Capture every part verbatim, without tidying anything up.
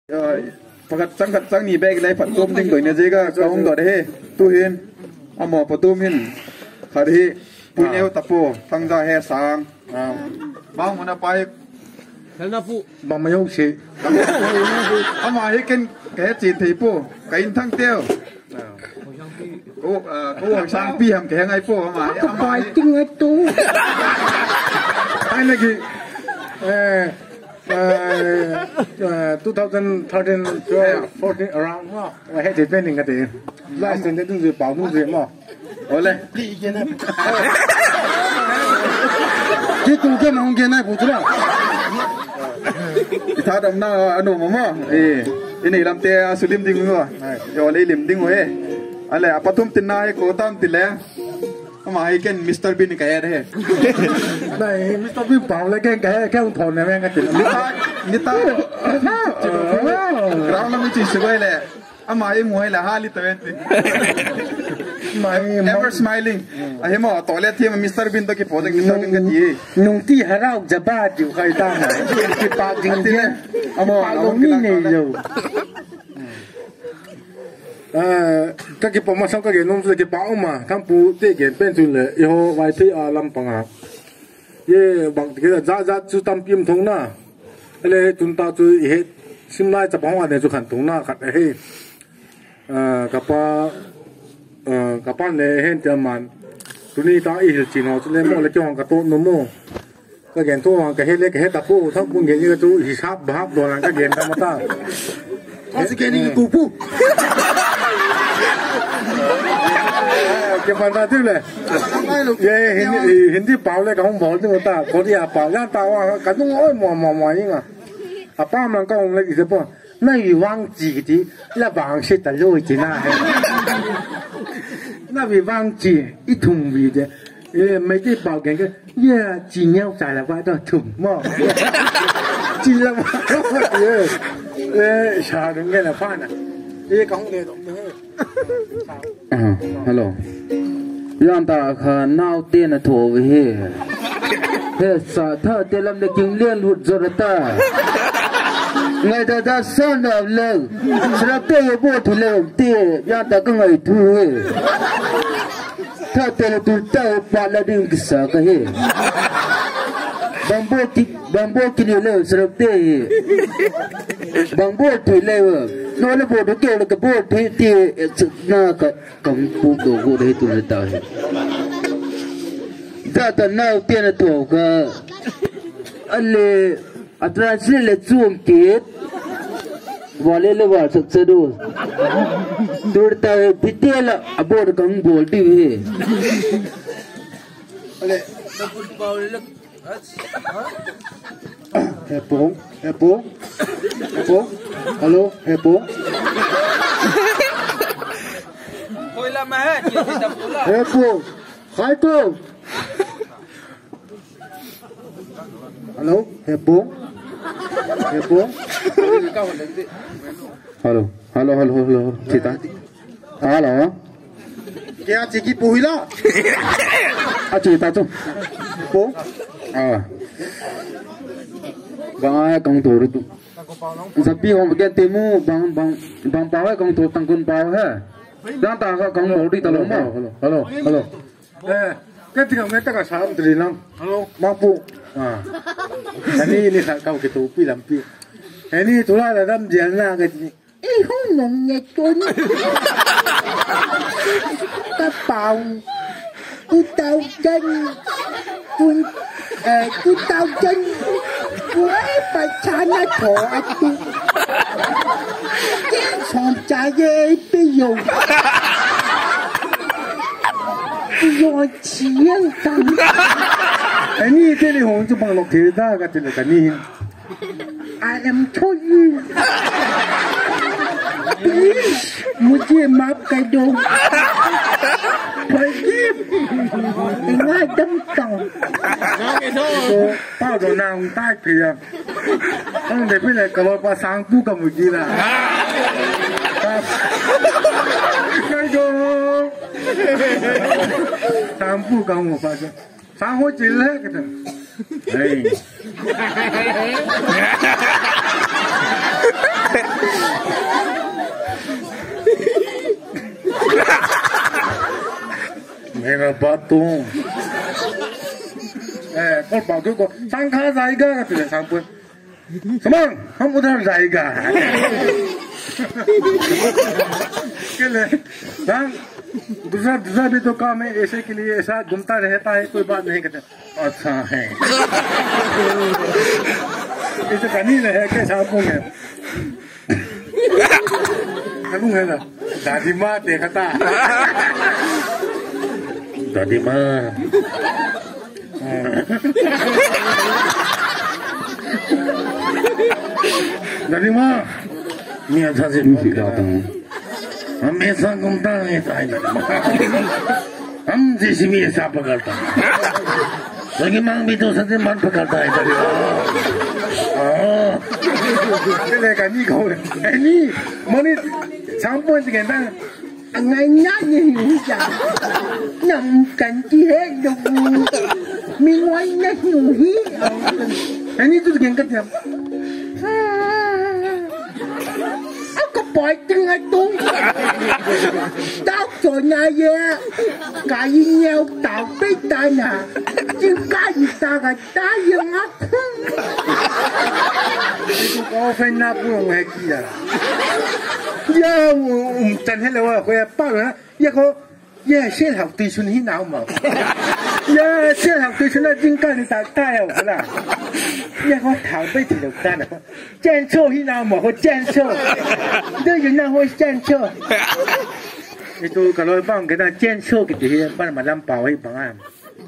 พกัดจังกัดจังนี่แบกอะไรผัดต้มจริงตัวเนี่ยเจ๊ก็กองตัวได้ตู้เห็นเอาหมอประตูมินขาดีปุยเอวตะปูตั้งใจแห่สางบางมันไปแล้วนะปูบางไม่ยกชีเอามาให้กินแกจีนทีปูกินทั้งเตี้ยวกูเอ่อกูช่างพี่ทำแกงไงปูเอามาเอามาจริงไอ้ตู้ไอ้นี่กี่เอ่อเอ่อtwo thousand thirteen twelve fourteen around ว่าไอ้เด็กเป็นหนึ่งกันเดียวไล่เส้นเด็กต้องซื้อเปล่าต้องซื้อมั้งโอ้เลยที่ตู้แค่น้องแค่ไหนพูดแล้วที่ท่าดำน้าอนุมามั้งเอออันนี้ลำเตะสุลิมดิ้งมั้งเดี๋ยวเลยลิมดิ้งเว้ยอะไรอ่ะปัทุมตินนายโคตามติดแล้วทำไมแกมิสเตอร์บินแกได้ไม่มิสเตอร์บินเปล่าเลยแกแกแค่อุทธรณ์นะแม่งกันติดนิตานิตาเราเราไม่จีสวยเลยทำไมมวยละฮาลิตเวนติไม่ ever smiling ไอ้หมอตัวเล็กที่มันมิสเตอร์บินตัวกี่โพสต์มิสเตอร์บินกันทีนุ่งที่ฮาราจะบ้าอยู่ใครตั้งไหนที่ปากจริงจริงเอาหมอเราไม่เนี่ยอยู่เอ่อก็เก็บผมมาสักก็เก็บน้องจะเก็บเป้ามาทั้งปูเตะเก็บเป็นส่วนเลยอีโหไว้ที่อาลำปังอ่ะเย่บางทีก็จ้าจ้าจุดตั้มพิมพ์ทงหน้าอะไรจุนตาจุดเหตุซิมไล่จะบอกว่าเนี่ยจุดขันทงหน้าขัดเฮ้เอ่อกับป้าเอ่อกับป้าเนี่ยเห็นเจอมันตัวนี้ตาอีกจีนเอาจุดเล่นโม่เลยจ้องกับโต๊ะนโม่ก็เก็บตัวกับเฮ็ดเล็กเฮ็ดตะปูทั้งปุ่นเก็บยี่กระจุหิชับบาบโดนหลังก็เก็บธรรมชาติเขาสเกนี่กูปูเก็บมันตาที่เลยเย่เห็นเห็นที่เป่าเลยกับห้องหมอที่มันตาคนที่อาเป่าย่างตาว่ากันต้องโอ้ยหมอหมอหมอยังอ่ะอาป้ามันก็เลยอีกสักปะ那你忘记的，那忘记的肉的那还，那你忘记一桶味的，呃，没得包干个，耶，几年在了外头桶嘛，几了嘛，呃，呃，啥东西来放呢？这讲的东西。嗯 ，hello， 让大家闹点的拖尾，嘿，啥他点了那经练路做的大。ngày ta ta sơn nào lợn, sẽ tê bộ thủ lợn tê, nhà ta có ngày thu, ta tê là tụ tao ba là đường cái sao cái gì, bambu ki bambu ki lợn sẽ tê, bambu thủ lợn, nó là bộ đó kêu là cái bộ thế tê, na cái cầm bộ đồ bộ đấy tụ là tao, ta ta nào tiền là tụ cái, anh lê Atrasnya le zoom kit, wale le wal suksedu. Durta pitela abor kang bol di he. Ale, tapos bawal le. Hepo, hepo, hepo. Hello, hepo. Koila mah, kita pula. Hepo, hai tu. Hello, hepo. Hepo. Hello, hello, hello, hello. Kita. Hello. Kaya ciki puhila. Ah, cerita tu. Hepo. Ah. Bang ay kang turu tu. Sabi orang bagian temu bang bang bang pawai kang turu tangkun pawai ha. Jangan tak kang turu di dalam mah. Hello, hello, hello. Eh, ketika mereka kat salam terilang. Hello, mampu. Ah. Ini ini kau kita upi lampi. Ini tulah dalam jalan kat ni. Eh, hong nyekun. Tapau. Ku tahu jen. Kun eh ku tahu jen. Ku eh pacana thọ aku. Som caya piu. Piu chiang kan. Ini tadi hong tu bang lok kita kat ni kat ni. I am sorry. Please, मुझे माफ कर दो. Forgive. Ingat dengkau. So, tahu tu nang tak kira. Ang depan le kalau pasang tu kamu gila. Kau Sampu kamu pasang. Sang ho jelah kata. Hei. là batu. Eh, kau batu kau sangka zaiga tu le sampun. Semang, हम उधर जाएगा. केले, हाँ, दूसरा दूसरा भी तो काम है ऐसे के लिए ऐसा घूमता रहता है कोई बात नहीं करता. अच्छा है. इसे कहीं नहीं है के सापुं है. Anong है ना? दादी माँ देखता. दादी माँ. दादी माँ. मैं अच्छा से सिखाता हूँ. हमेशा घूमता रहता है दादी माँ. हम जैसे भी ऐसा पकड़ता है. लगी मांग भी तो सच्चे मन पकड़ता है दादी माँ. हाँ. cái cái gì câu này, cái gì, mà đi sáng buổi thì người ta ngày nhát như hiểu chả, nằm cảnh chi hết được, mình ngoài nhát hiểu hí, cái gì tôi kiện cái gì, anh có bỏi chân ai tung, tao cho nhà về, cái gì nhau tao biết ta nè, chứ cái gì ta cái ta dương ác. Kau phải nạp uống hay gì à? Giờ um chân hết rồi, coi bao rồi, giờ có giờ sẽ học từ xuân hi nào mà? Giờ sẽ học từ xuân là chính cái này ta ta hiểu không là? Giờ có thảo bây thì được ta nào? Chen sâu hi nào mà có chen sâu? Đây là nào có chen sâu? Itu kalau bang kita chen sâu gitu ya, bang malam bau hay bang am.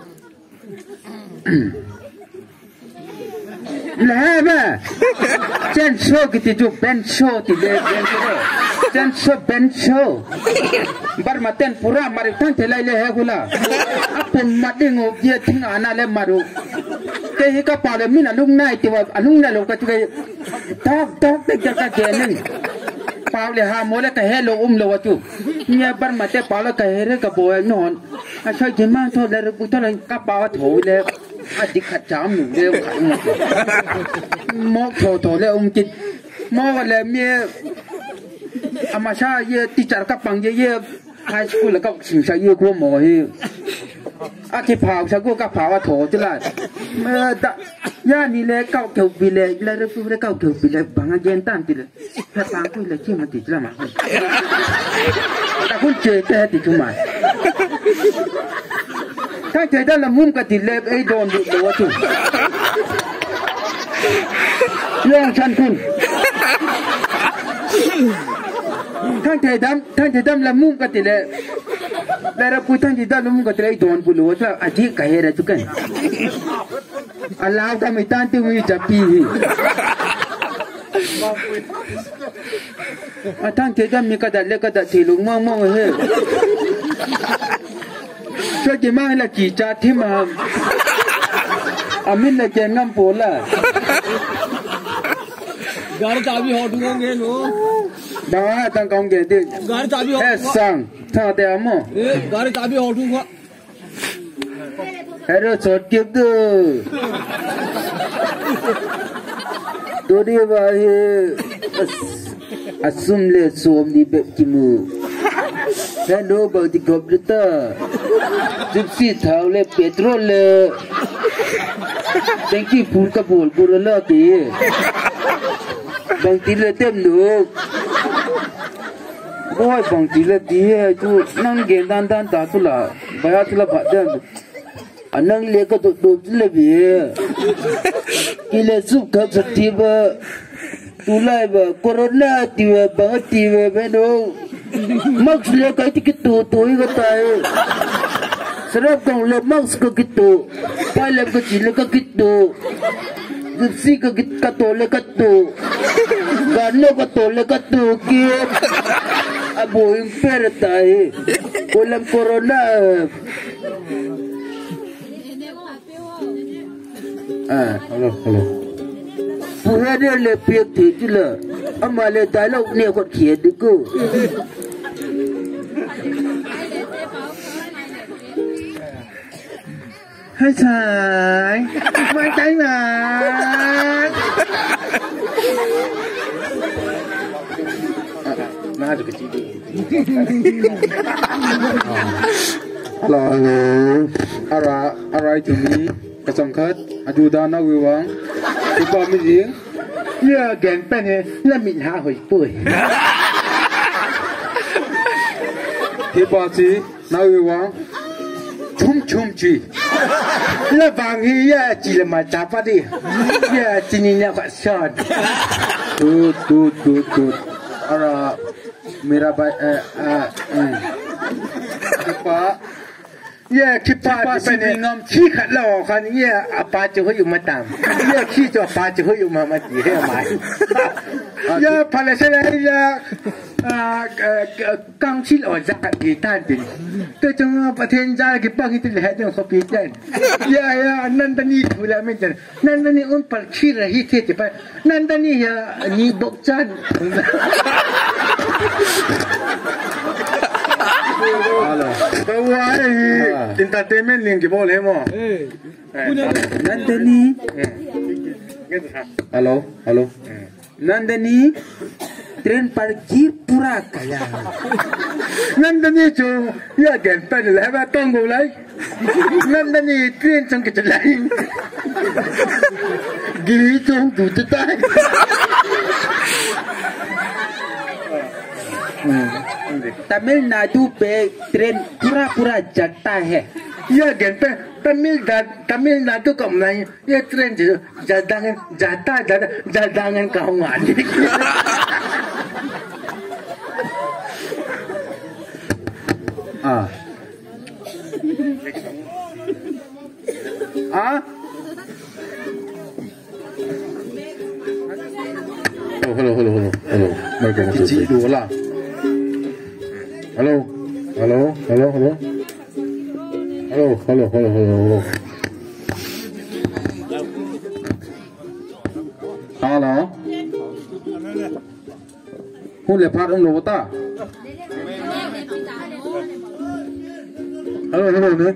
Là ba, chen show kita tu ben show tidak ben show, chen show ben show. Bar maten pura mari tan telai le hai gula. Apun mati ngop dia ting ana le maru. Kaya ka pada mina lung nai tiwa alung na lo ka tu kaya tak tak tak tak tak jenin. Pau le ha mole ka hello um lo tu. Nya bar mate pau le ka here ka boy non. Asal jema tu le ru tu le ka pau thoi le. Adik kacam nu le mok tho tho le um chit mok le mie amasha ye teacher ka pang ye ye high school ka sing sa ye ko mo hi aki phao sa ko ka phao tho chu la ma da ya ni le ka kheu bi le le ru le ka kheu bi le bang gen tan ti le ta pang ku le chi ma ti la ma ta kun che te ti chu maถ้าเจอด้านละมุมก็ติดเล็บไอ้โดนดุเลยวะทุกเรื่องฉันคุณท่านเจอด้านท่านเจอด้านละมุมก็ติดเล็บแล้วเราพูดท่านเจอด้านละมุมก็ติดไอ้โดนบุเลวะทุกอาทิตย์ก็เฮระทุกกันอัลลอฮ์ก็ไม่ตั้งที่มีจับปีท่านเจอด้านมีกระดาษเล็กกระดาษที่ลุงมองมองเฮ้ช่วยจีมาให้ละจีจ่าที่มาอามินละเจนน้ำปูละการจ่าพี่หอดูงเงินหนูบ้าตั้งกองเงินดิการจ่าพี่หอเอสังท่าเดียวมั้งเอ๊ะการจ่าพี่หอดูงะเฮ้ยเราสดเก็บดูตัวเดียวว่าเฮ้อสุมเลสวมดีแบบจิมูฉันรู้บางทีกบลิตาจุดสีเทาเลยเปโตรเลยแต่งที่พูดกับพูดพูดแล้วตีบางทีเลยเต็มหนูบ่อยบางทีเลยตีจูนั่งเกณฑ์ด้านด้านตาตุลาบายตุลาบัดเดินอันนั่งเลี้ยก็ตุตุเลยบีกิเลสสุขกับสติบะตุลาบะโคโรนาตีบะบางตีบะเบโนMax le kaya gitu tuh itu tahu. Serap kong le Max ke gitu, pilot ke cile ke gitu, Gypsy ke gitu katole gitu, Gano katole gitu, kip, abo yung pera tayo, walang corona. Ah, halo, halo. Pura dia le piak tu lah, amale dialog ni aku kian dulu. Hai sai, mai tay mà. Nah, ada kecil. Hello, ara ara jumi kasangkat ajudan na wiwang. Ipa mijing. Ya gen pen he, la min ha hoi pui. Ipa si na wiwang. Chum chum chi. La bang hi ya ji la ma cha pa di. Ya ji ni na kwa shot. Good, good, good, good. Ara mera bai eh eh. Ipa ya kipa pen he, ki khat la khan ya apa ju hui ma tam. Ya ki jo pa ju hui ma ma di he mai. Ya pa la se la ya 啊呃刚起来在给单的，这种白天家给帮你的来这说别人，呀呀，难道你出来没得？难道你我把起来一天就把？难道你呀你不赚？ 好了， 我哎，entertainment 领给包来嘛？哎， 难道你？Hello, hello. Nandani train parkir pura kaya. Nandani jo ya gen pen la ba tong go lai. Nandani train chang ke lai. Gi chong du te tai. Tamil Nadu पे train पूरा पूरा जाता है. Ya gen pen Tamil Tamil Nadu kam lai ya train jo jadangan jata jadangan kaungan. Ah. Ah. Hello, hello, hello, hello, hello. Mai cái Chị đùa là. Hello, hello, hello, hello. Hello, hello, hello, hello, hello. Hello. Hun le phát ông lỗ ta. Hello, hello, Nick.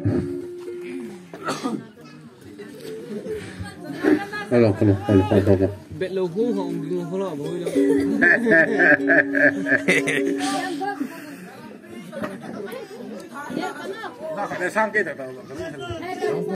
Hello, hello, hello, hello, hello. Bẹt lâu hú hồng không lo bồi đâu. Nó phải sang cái đầu đầu.